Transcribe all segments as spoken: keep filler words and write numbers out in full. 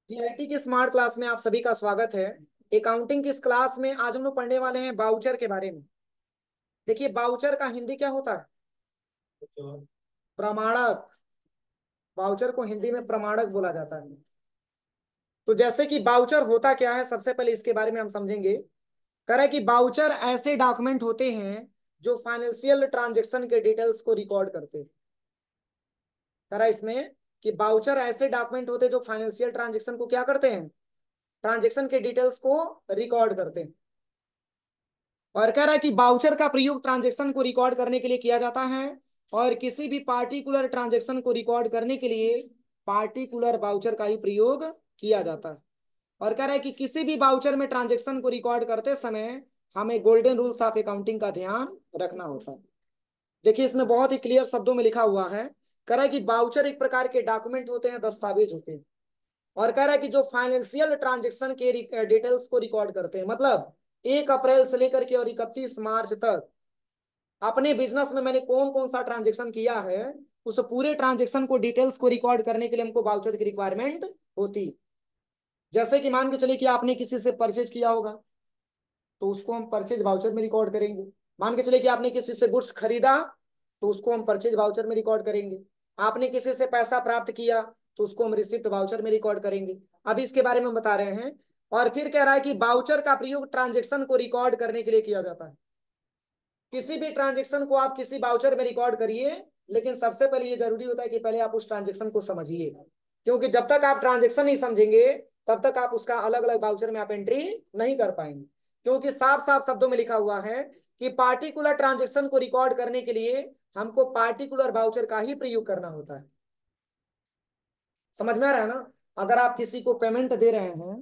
TIT की smart class में आप सभी का स्वागत है। अकाउंटिंग की इस क्लास में आज हम लोग पढ़ने वाले हैं बाउचर के बारे में। देखिए, बाउचर का हिंदी क्या होता है? प्रमाणक। बाउचर को हिंदी में प्रमाणक बोला जाता है। तो जैसे कि बाउचर होता क्या है, सबसे पहले इसके बारे में हम समझेंगे। कह रहा है कि बाउचर ऐसे डॉक्यूमेंट होते हैं जो फाइनेंशियल ट्रांजेक्शन के डिटेल्स को रिकॉर्ड करते हैं। कह रहा है इसमें कि बाउचर ऐसे डॉक्यूमेंट होते हैं जो फाइनेंशियल ट्रांजेक्शन को क्या करते हैं, ट्रांजेक्शन के डिटेल्स को रिकॉर्ड करते हैं। और कह रहा है कि बाउचर का प्रयोग ट्रांजैक्शन को रिकॉर्ड करने के लिए किया जाता है, और किसी भी पार्टिकुलर ट्रांजैक्शन को रिकॉर्ड करने के लिए पार्टिकुलर बाउचर का ही प्रयोग किया जाता है। और कह रहा है कि किसी भी बाउचर में ट्रांजैक्शन को रिकॉर्ड करते समय हमें गोल्डन रूल्स ऑफ अकाउंटिंग का ध्यान रखना होता है। देखिए, इसमें बहुत ही क्लियर शब्दों में लिखा हुआ है। कह रहा है कि बाउचर एक प्रकार के डॉक्यूमेंट होते हैं, दस्तावेज होते हैं। और कह रहा है कि जो फाइनेंशियल ट्रांजैक्शन के डिटेल्स को रिकॉर्ड करते हैं, मतलब एक अप्रैल से लेकर के और इकतीस मार्च तक अपने बिजनेस में मैंने कौन कौन सा ट्रांजेक्शन किया है, उस पूरे ट्रांजेक्शन को डिटेल्स को रिकॉर्ड करने के लिए हमको बाउचर की रिक्वायरमेंट होती। जैसे कि मान के चलिए कि आपने किसी से परचेज किया होगा, तो उसको हम परचेज बाउचर में रिकॉर्ड करेंगे। मान के चलिए कि आपने किसी से गुड्स खरीदा, तो उसको हम परचेज बाउचर में रिकॉर्ड करेंगे। आपने किसी से पैसा प्राप्त किया, तो उसको हम रिसिप्ट बाउचर में रिकॉर्ड करेंगे। अभी इसके बारे में हम बता रहे हैं। और फिर कह रहा है कि बाउचर का प्रयोग ट्रांजेक्शन को रिकॉर्ड करने के लिए किया जाता है। किसी भी ट्रांजेक्शन को आप किसी बाउचर में रिकॉर्ड करिए, लेकिन सबसे पहले ये जरूरी होता है कि पहले आप उस ट्रांजेक्शन को समझिए। क्योंकि जब तक आप ट्रांजेक्शन नहीं समझेंगे, तब तक आप उसका अलग अलग बाउचर में आप एंट्री नहीं कर पाएंगे। क्योंकि साफ साफ शब्दों में लिखा हुआ है कि पार्टिकुलर ट्रांजेक्शन को रिकॉर्ड करने के लिए हमको पार्टिकुलर बाउचर का ही प्रयोग करना होता है। समझ में आ रहा है ना? अगर आप किसी को पेमेंट दे रहे हैं,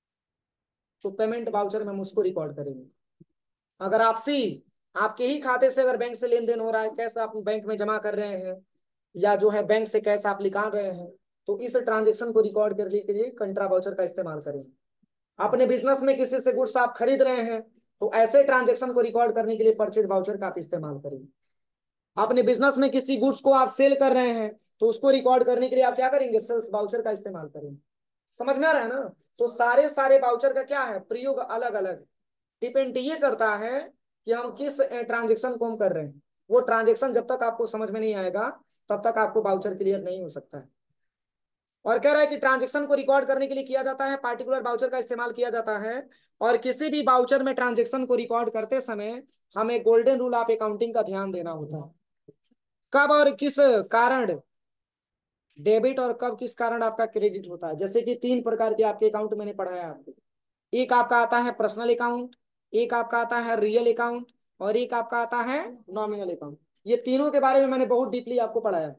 तो पेमेंट बाउचर में हम उसको रिकॉर्ड करेंगे। अगर आपसी आपके ही खाते से अगर बैंक से लेन देन हो रहा है, कैश आप बैंक में जमा कर रहे हैं, या जो है बैंक से कैश आप निकाल रहे हैं, तो इस ट्रांजेक्शन को रिकॉर्ड करने के लिए कंट्रा बाउचर का इस्तेमाल करें। अपने बिजनेस में किसी से गुड्स आप खरीद रहे हैं, तो ऐसे ट्रांजेक्शन को रिकॉर्ड करने के लिए परचेज बाउचर का आप इस्तेमाल करें। अपने बिजनेस में किसी गुड्स को आप सेल कर रहे हैं, तो उसको रिकॉर्ड करने के लिए आप क्या करेंगे, सेल्स बाउचर का इस्तेमाल करेंगे। समझ में आ रहा है ना? तो सारे सारे बाउचर का क्या है, प्रयोग अलग अलग। डिपेंड ये करता है कि हम किस ट्रांजेक्शन को हम कर रहे हैं। वो ट्रांजेक्शन जब तक आपको समझ में नहीं आएगा, तब तक आपको बाउचर क्लियर नहीं हो सकता है। और कह रहा है कि ट्रांजेक्शन को रिकॉर्ड करने के लिए किया जाता है, पार्टिकुलर बाउचर का इस्तेमाल किया जाता है। और किसी भी बाउचर में ट्रांजेक्शन को रिकॉर्ड करते समय हमें गोल्डन रूल ऑफ अकाउंटिंग का ध्यान देना होता है। कब और किस कारण डेबिट और कब किस कारण आपका क्रेडिट होता है। जैसे कि तीन प्रकार के आपके अकाउंट मैंने पढ़ाया आपको। एक आपका आता है पर्सनल अकाउंट, एक आपका आता है रियल अकाउंट, और एक आपका आता है नॉमिनल अकाउंट। ये तीनों के बारे में मैंने बहुत डीपली आपको पढ़ाया।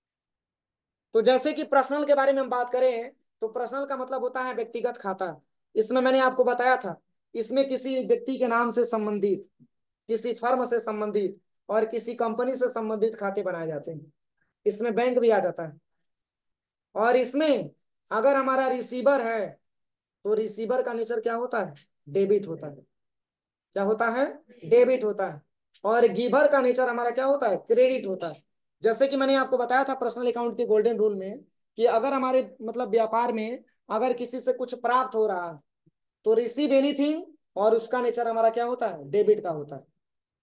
तो जैसे कि पर्सनल के बारे में हम बात करें, तो पर्सनल का मतलब होता है व्यक्तिगत खाता। इसमें मैंने आपको बताया था, इसमें किसी व्यक्ति के नाम से संबंधित, किसी फर्म से संबंधित और किसी कंपनी से संबंधित खाते बनाए जाते हैं। इसमें बैंक भी आ जाता है। और इसमें अगर हमारा रिसीवर है, तो रिसीवर का नेचर क्या होता है, डेबिट होता है। क्या होता है, डेबिट होता है। और गिवर का नेचर हमारा क्या होता है, क्रेडिट होता है। जैसे कि मैंने आपको बताया था पर्सनल अकाउंट के गोल्डन रूल में, कि अगर हमारे मतलब व्यापार में अगर किसी से कुछ प्राप्त हो रहा है, तो रिसीव एनीथिंग, और उसका नेचर हमारा क्या होता है, डेबिट का होता है।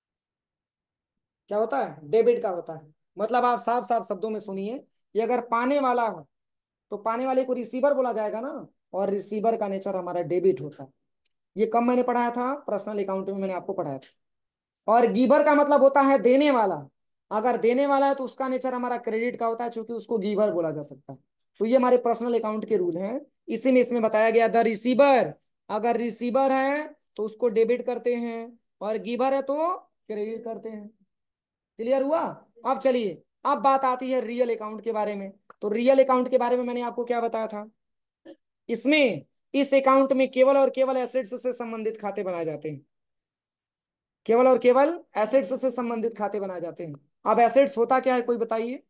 क्या होता है, डेबिट का होता है। मतलब आप साफ साफ शब्दों में सुनिए, कि अगर पाने वाला है, तो पाने वाले को रिसीवर बोला जाएगा ना, और रिसीवर का नेचर हमारा डेबिट होता है। ये कब मैंने पढ़ाया था, पर्सनल अकाउंट में मैंने आपको पढ़ाया था। और गिवर का मतलब होता है देने वाला। अगर देने वाला है, तो उसका नेचर हमारा क्रेडिट का होता है, क्योंकि उसको गिवर बोला जा सकता है। तो ये हमारे पर्सनल अकाउंट के रूल हैं। इसी में इसमें बताया गया, द रिसीवर, अगर रिसीवर है तो उसको डेबिट करते हैं, और गिवर है तो क्रेडिट करते हैं। क्लियर हुआ? अब चलिए, अब बात आती है रियल अकाउंट के बारे में। तो रियल अकाउंट के बारे में मैंने आपको क्या बताया था, इसमें इस अकाउंट में केवल और केवल एसेट्स से संबंधित खाते बनाए जाते हैं। केवल और केवल एसेट्स से संबंधित खाते बनाए जाते हैं। अब एसेट्स होता क्या है, कोई बताइए।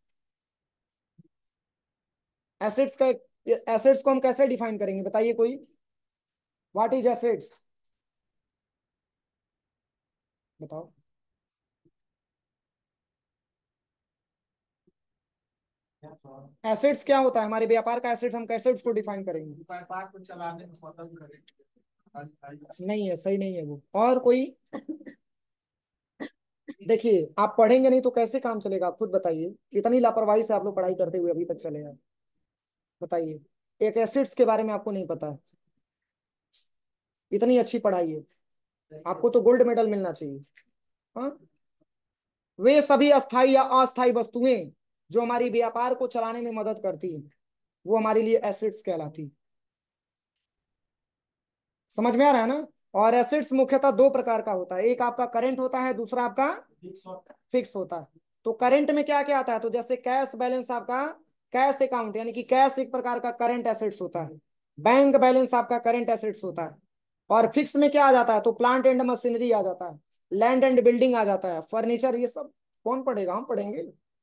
एसेट्स का, एसेट्स को हम कैसे डिफाइन करेंगे, बताइए कोई। व्हाट इज एसेट्स, बताओ। एसेट्स क्या होता है हमारे व्यापार का? एसेट्स हम कैसे उसको डिफाइन करेंगे? व्यापार को चलाने में मदद करें। नहीं है, सही नहीं है वो। और कोई? देखिए, आप पढ़ेंगे नहीं तो कैसे काम चलेगा, आप खुद बताइए। इतनी लापरवाही से आप लोग पढ़ाई करते हुए अभी तक चले हैं। बताइए, एक एसिड्स के बारे में आपको नहीं पता है। इतनी अच्छी पढ़ाई है, आपको तो गोल्ड मेडल मिलना चाहिए। हाँ, वे सभी अस्थाई या अस्थाई वस्तुएं जो हमारी व्यापार को चलाने में मदद करती है, वो हमारे लिए एसिड्स कहलाती है। समझ में आ रहा है ना? और एसिड्स मुख्यतः दो प्रकार का होता है, एक आपका करंट होता है, दूसरा आपका फिक्स होता है। तो करंट में क्या क्या आता है? तो जैसे कैश बैलेंस आपका, कैश अकाउंट यानी कि कैश एक प्रकार का करंट एसेट्स होता है। बैंक बैलेंस आपका करंट एसेट्स होता है। और फिक्स में क्या आ जाता है? तो प्लांट एंड मशीनरी आ जाता है, लैंड एंड बिल्डिंग आ जाता है, फर्नीचर, ये सब कौन पढ़ेगा? हम पढ़ेंगे।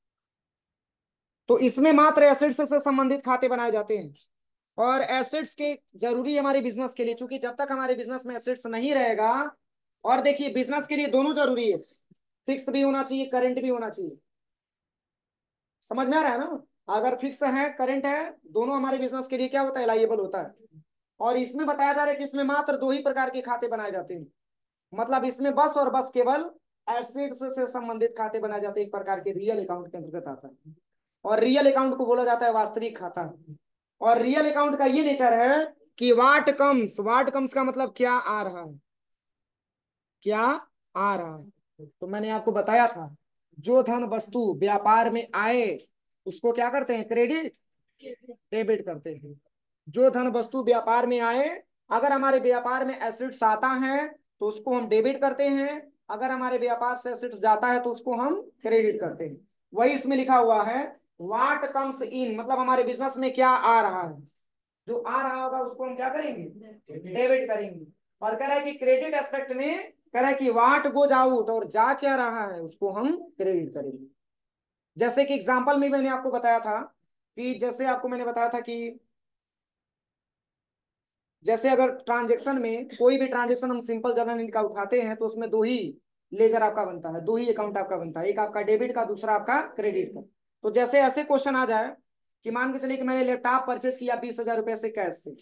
तो इसमें मात्र एसेट्स से संबंधित खाते बनाए जाते हैं। और एसेट्स के जरूरी है हमारे बिजनेस के लिए, क्योंकि जब तक हमारे बिजनेस में एसेट्स नहीं रहेगा। और देखिए, बिजनेस के लिए दोनों जरूरी है, फिक्स भी होना चाहिए, करंट भी होना चाहिए। समझ में आ रहा है ना? अगर फिक्स है, करंट है, दोनों हमारे बिजनेस के लिए क्या होता है? लाइएबल होता है। और इसमें बताया जा रहा है कि इसमें मात्र दो ही प्रकार के खाते बनाए जाते हैं। मतलब इसमें बस और बस केवल एसेट्स से संबंधित खाते बनाए जाते हैं, एक प्रकार के रियल अकाउंट के अंतर्गत आता है। और रियल अकाउंट को बोला जाता है वास्तविक खाता। और रियल अकाउंट का ये नेचर है कि वाट कम्स, वाट कम्स का मतलब क्या आ रहा है, क्या आ रहा है। तो मैंने आपको बताया था, जो धन वस्तु व्यापार में आए उसको क्या करते हैं? क्रेडिट डेबिट करते हैं। जो धन वस्तु व्यापार में आए, अगर हमारे व्यापार में एसेट्स आता है तो उसको हम डेबिट करते हैं, अगर हमारे व्यापार से एसेट्स जाता है तो उसको हम क्रेडिट करते हैं। वही इसमें लिखा हुआ है, वाट कम्स इन, मतलब हमारे बिजनेस में क्या आ रहा है, जो आ रहा होगा उसको हम क्या करेंगे? डेबिट करेंगे। और कह रहा है कि क्रेडिट एस्पेक्ट में कह रहा है कि वाट गोज आउट, और जा क्या रहा है उसको हम क्रेडिट करेंगे। जैसे कि एग्जांपल में मैंने आपको बताया था कि जैसे आपको मैंने बताया था कि जैसे अगर ट्रांजेक्शन में कोई भी ट्रांजेक्शन हम सिंपल जर्नल का उठाते हैं तो उसमें दो ही लेजर आपका बनता है, दो ही अकाउंट आपका बनता है, एक आपका डेबिट का, दूसरा आपका क्रेडिट का। तो जैसे ऐसे क्वेश्चन आ जाए कि मान के चलिए कि मैंने लैपटॉप परचेज किया बीस हजार रुपए से कैश से।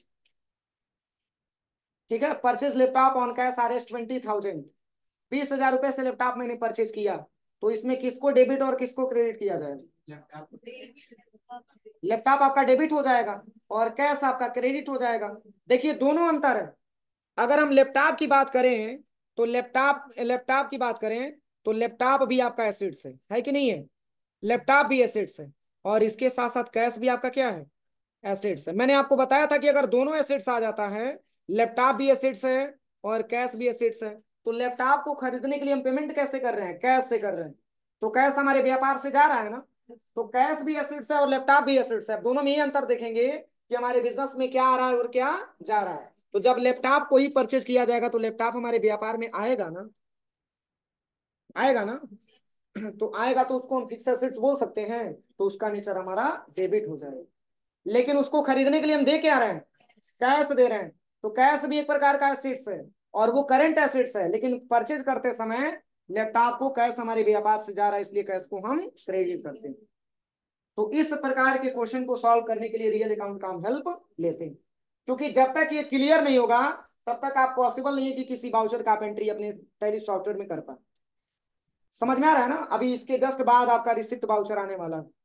ठीक है, purchase laptop on cash R S twenty thousand. बीस हजार रुपए से लैपटॉप मैंने परचेज किया, तो इसमें किसको डेबिट और किसको क्रेडिट किया जाएगा? लैपटॉप आपका डेबिट हो जाएगा और कैश आपका क्रेडिट हो जाएगा। देखिए, दोनों अंतर है। अगर हम लैपटॉप की बात करें तो लैपटॉप लैपटॉप की बात करें तो लैपटॉप भी आपका एसेट्स है है कि नहीं है? लैपटॉप भी एसेट्स है। और इसके साथ साथ कैश भी आपका क्या है? एसेट्स है। मैंने आपको बताया था कि अगर दोनों एसेट्स आ जाता है, लैपटॉप भी एसेट्स है और कैश भी एसेट्स है, तो लैपटॉप को खरीदने के लिए हम पेमेंट कैसे कर रहे हैं? कैश से कर रहे हैं। तो कैश हमारे व्यापार से जा रहा है ना, तो कैश भी एसेट्स है और लैपटॉप भी एसेट्स है। दोनों में ये अंतर देखेंगे कि हमारे बिजनेस में क्या आ रहा है और क्या जा रहा है। तो जब लैपटॉप को ही परचेज किया जाएगा तो लैपटॉप हमारे व्यापार में आएगा ना, आएगा ना। तो आएगा तो उसको हम फिक्स एसेट्स बोल सकते हैं, तो उसका नेचर हमारा डेबिट हो जाएगा। लेकिन उसको खरीदने के लिए हम दे क्या रहे हैं? कैश दे रहे हैं। तो कैश भी एक प्रकार का एसेट्स है और वो करंट एसेट्स है, लेकिन परचेज करते समय लैपटॉप को कैश हमारे व्यापार से जा रहा है, इसलिए कैश को हम क्रेडिट करते हैं। तो इस प्रकार के क्वेश्चन को सॉल्व करने के लिए रियल अकाउंट का हम हेल्प लेते हैं। क्योंकि जब तक ये क्लियर नहीं होगा तब तक आप पॉसिबल नहीं है कि किसी बाउचर का आप एंट्री अपने टैली सॉफ्टवेयर में कर पाए। समझ में आ रहा है ना? अभी इसके जस्ट बाद आपका रिसिप्ट बाउचर आने वाला है।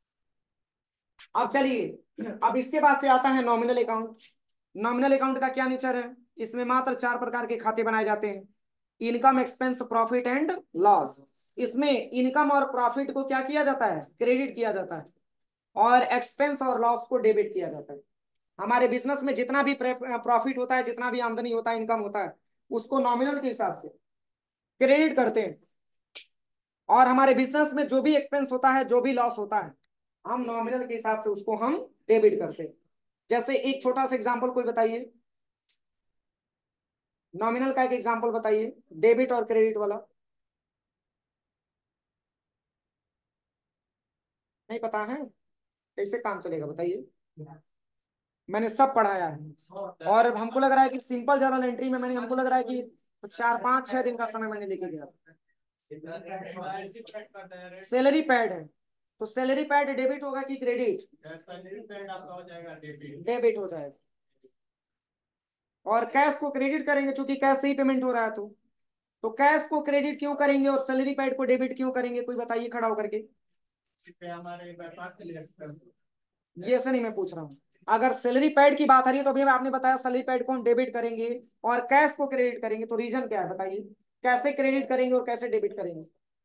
अब चलिए, अब इसके बाद से आता है नॉमिनल अकाउंट। नॉमिनल अकाउंट का क्या नेचर है? इसमें मात्र चार प्रकार के खाते बनाए जाते हैं, income, expense, profit and loss. इसमें इनकम और प्रॉफिट को क्या किया जाता है? क्रेडिट किया जाता है। और एक्सपेंस और लॉस को डेबिट किया जाता है। हमारे बिजनेस में जितना भी प्रॉफिट होता है, जितना भी आमदनी होता है, इनकम होता है, उसको नॉमिनल के हिसाब से क्रेडिट करते हैं। और हमारे बिजनेस में जो भी एक्सपेंस होता है, जो भी लॉस होता है, हम नॉमिनल के हिसाब से उसको हम डेबिट करते हैं। जैसे एक छोटा सा एग्जांपल कोई बताइए, नॉमिनल का एक एग्जांपल बताइए, डेबिट और क्रेडिट वाला। नहीं पता है? कैसे काम चलेगा बताइए? मैंने सब पढ़ाया है और हमको लग रहा है कि सिंपल जर्नल एंट्री में मैंने, हमको लग रहा है कि चार पांच छह दिन का समय मैंने लेके गया था। सैलरी पैड है, तो सैलरी पैड डेबिट होगा कि क्रेडिट? सैलरी पेड आपका हो जाएगा डेबिट। डेबिट हो जाएगा। और कैश को क्रेडिट करेंगे क्योंकि कैश से ही पेमेंट हो रहा है। तो तो कैश को क्रेडिट क्यों करेंगे और सैलरी पैड को डेबिट क्यों करेंगे, कोई बताइए खड़ा होकर के। पे हमारे व्यापार के लिए expense। ये ऐसा नहीं मैं पूछ रहा हूँ। अगर सैलरी पैड की बात आ रही है तो अभी आपने बताया सैलरी पैड को हम डेबिट करेंगे और कैश को क्रेडिट करेंगे, तो रीजन क्या है बताइए, कैसे क्रेडिट करेंगे और कैसे डेबिट करेंगे।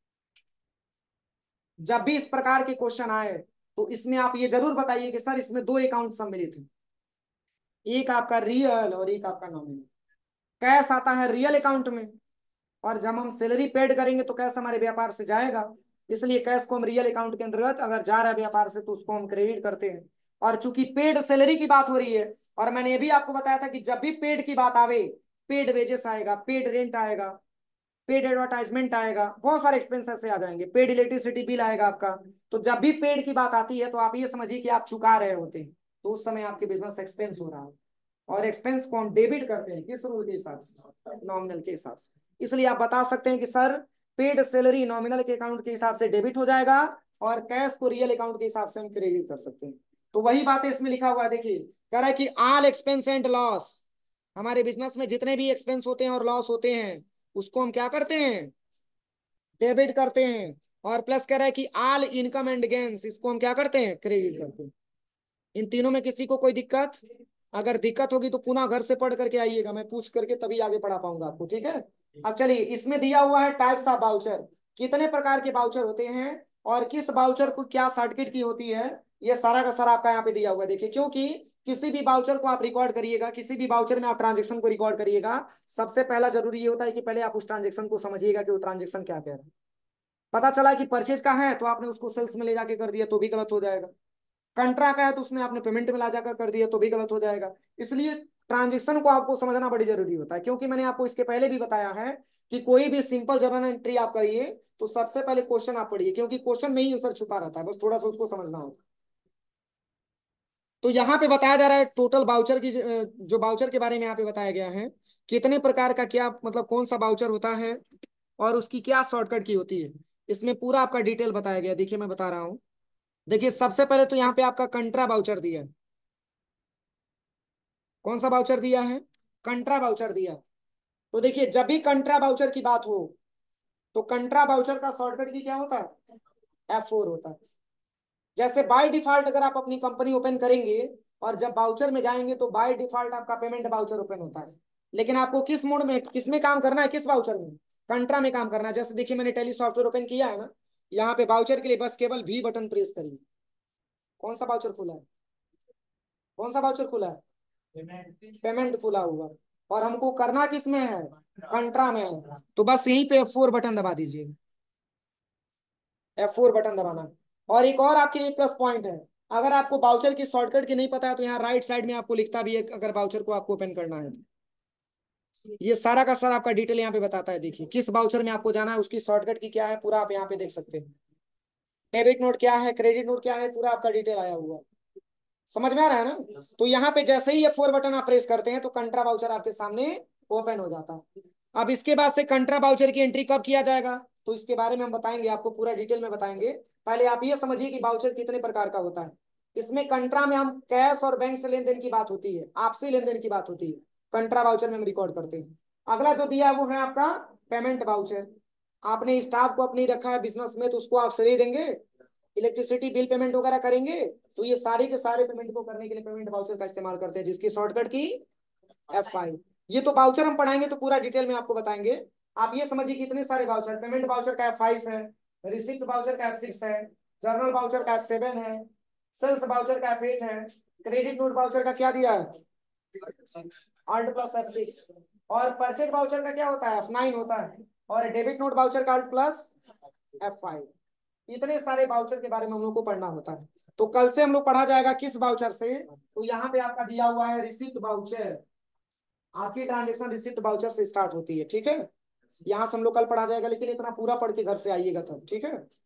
जब भी इस प्रकार के क्वेश्चन आए तो इसमें आप ये जरूर बताइए कि सर इसमें दो अकाउंट सम्मिलित हैं, एक आपका रियल और एक आपका नॉमिनल। कैश आता है रियल अकाउंट में, और जब हम सैलरी पेड करेंगे तो कैश हमारे व्यापार से जाएगा, इसलिए कैश को हम रियल अकाउंट के अंतर्गत अगर जा रहा है व्यापार से तो उसको हम क्रेडिट करते हैं। और चूंकि पेड सैलरी की बात हो रही है, और मैंने ये भी आपको बताया था कि जब भी पेड की बात आवे, पेड वेजेस आएगा, पेड रेंट आएगा, पेड एडवर्टाइजमेंट आएगा, बहुत सारे एक्सपेंसेस से आ जाएंगे, पेड इलेक्ट्रिसिटी बिल आएगा आपका। तो जब भी पेड की बात आती है तो आप ये समझिए कि आप चुका रहे होते हैं, तो उस समय आपके बिजनेस एक्सपेंस हो रहा है। और एक्सपेंस को हम डेबिट करते हैं किस रूल के हिसाब से, नॉमिनल के हिसाब से। इसलिए आप बता सकते हैं कि सर पेड सैलरी नॉमिनल के अकाउंट के हिसाब से डेबिट हो जाएगा और कैश को रियल अकाउंट के हिसाब से हम क्रेडिट कर सकते हैं। तो वही बात है इसमें लिखा हुआ है, देखिए कह रहा है कि ऑल एक्सपेंस एंड लॉस, हमारे बिजनेस में जितने भी एक्सपेंस होते हैं और लॉस होते हैं उसको हम क्या करते हैं, डेबिट करते हैं। और प्लस कह रहा है कि ऑल इनकम एंड गेन्स, इसको हम क्या करते हैं, क्रेडिट करते हैं। इन तीनों में किसी को कोई दिक्कत? अगर दिक्कत होगी तो पुनः घर से पढ़ करके आइएगा, मैं पूछ करके तभी आगे पढ़ा पाऊंगा आपको, ठीक है। अब चलिए, इसमें दिया हुआ है टाइप्स ऑफ बाउचर, कितने प्रकार के बाउचर होते हैं और किस बाउचर को क्या सर्टिफिकेट की होती है, ये सारा का सारा आपका यहाँ पे दिया हुआ है। देखिए, क्योंकि किसी भी बाउचर को आप रिकॉर्ड करिएगा, किसी भी बाउचर में आप ट्रांजेक्शन को रिकॉर्ड करिएगा, सबसे पहला जरूरी ये होता है कि पहले आप उस ट्रांजेक्शन को समझिएगा कि वो ट्रांजेक्शन क्या कह रहा है। पता चला कि परचेज का है तो आपने उसको सेल्स में ले जाके कर दिया तो भी गलत हो जाएगा। कंट्रा का है तो उसमें आपने पेमेंट में ला जाकर कर दिया तो भी गलत हो जाएगा। इसलिए ट्रांजेक्शन को आपको समझना बड़ी जरूरी होता है, क्योंकि मैंने आपको इसके पहले भी बताया है कि कोई भी सिंपल जर्नल एंट्री आप करिए तो सबसे पहले क्वेश्चन आप पढ़िए, क्योंकि क्वेश्चन में ही आंसर छुपा रहता है, बस थोड़ा सा उसको समझना होता है। तो यहाँ पे बताया जा रहा है टोटल बाउचर की, जो बाउचर के बारे में यहाँ पे बताया गया है, कितने प्रकार का क्या मतलब कौन सा बाउचर होता है और उसकी क्या शॉर्टकट की होती है, इसमें पूरा आपका डिटेल बताया गया। देखिए मैं बता रहा हूँ। देखिए सबसे पहले तो यहाँ पे आपका कंट्रा बाउचर दिया है। कौन सा बाउचर दिया है, कंट्रा बाउचर दिया है। तो देखिए जब भी कंट्रा बाउचर की बात हो तो कंट्रा बाउचर का शॉर्टकट की क्या होता है, एफ फोर होता है। जैसे बाय डिफॉल्ट अगर आप अपनी कंपनी ओपन करेंगे और जब बाउचर में जाएंगे तो बाय डिफॉल्ट आपका पेमेंट बाउचर ओपन होता है, लेकिन आपको किस मोड में, किस में काम करना है, किस बाउचर में, कंट्रा में काम करना है। जैसे देखिए मैंने टैली सॉफ्टवेयर ओपन किया है ना, यहाँ पे बाउचर के लिए बस केवल भी बटन प्रेस करिए। कौन सा बाउचर खुला है, कौन सा बाउचर खुला है, पेमेंट खुला हुआ, और हमको करना किस में है, कंट्रा में है। तो बस यहीं पे एफ फोर बटन दबा दीजिए, एफ फोर बटन दबाना। और एक और आपके लिए प्लस पॉइंट है, अगर आपको बाउचर की शॉर्टकट की नहीं पता है तो यहाँ राइट साइड में आपको लिखता भी है अगर बाउचर को आपको ओपन करना है तो। ये सारा का सारा आपका डिटेल यहाँ पे बताता है। देखिए किस बाउचर में आपको जाना है, उसकी शॉर्टकट की क्या है, पूरा आप यहाँ पे देख सकते हैं। डेबिट नोट क्या है, क्रेडिट नोट क्या है, पूरा आपका डिटेल आया हुआ है। समझ में आ रहा है ना। तो यहाँ पे जैसे ही ये फोर बटन आप प्रेस करते हैं तो कंट्रा बाउचर आपके सामने ओपन हो जाता है। अब इसके बाद से कंट्रा बाउचर की एंट्री कब किया जाएगा तो इसके बारे में हम बताएंगे, आपको पूरा डिटेल में बताएंगे। पहले आप ये समझिए कि बाउचर कितने प्रकार का होता है। इसमें कंट्रा में हम कैश और बैंक से लेन देन की बात होती है, आपसी लेन देन की बात होती है, कंट्रा बाउचर में हम रिकॉर्ड करते हैं। अगला जो दिया है वो है आपका पेमेंट बाउचर। आपने स्टाफ को अपनी रखा है बिजनेस में तो उसको आप सैलरी देंगे, इलेक्ट्रिसिटी बिल पेमेंट वगैरह करेंगे, तो ये सारे के सारे पेमेंट को करने के लिए पेमेंट वाउचर का इस्तेमाल करते हैं, जिसकी शॉर्टकट की एफ फाइव। ये तो वाउचर हम पढ़ाएंगे तो पूरा डिटेल में आपको बताएंगे। आप ये समझिए कितने सारे वाउचर, पेमेंट वाउचर का एफ फाइव है, रिसिप्ट वाउचर का एफ सिक्स है, जर्नल वाउचर का एफ सेवन है, सेल्स वाउचर का एफ एट है, क्रेडिट नोट वाउचर का क्या दिया है, अल्ट प्लस एफ सिक्स, और परचेज वाउचर का क्या होता है, एफ नाइन होता है, और डेबिट नोट वाउचर का अल्ट प्लस एफ फाइव। इतने सारे बाउचर के बारे में हम लोग को पढ़ना होता है। तो कल से हम लोग पढ़ा जाएगा किस बाउचर से, तो यहाँ पे आपका दिया हुआ है रिसिप्ट बाउचर। आपकी ट्रांजेक्शन रिसिप्ट बाउचर से स्टार्ट होती है, ठीक है। यहाँ से हम लोग कल पढ़ा जाएगा, लेकिन इतना पूरा पढ़ के घर से आइएगा तब, ठीक है।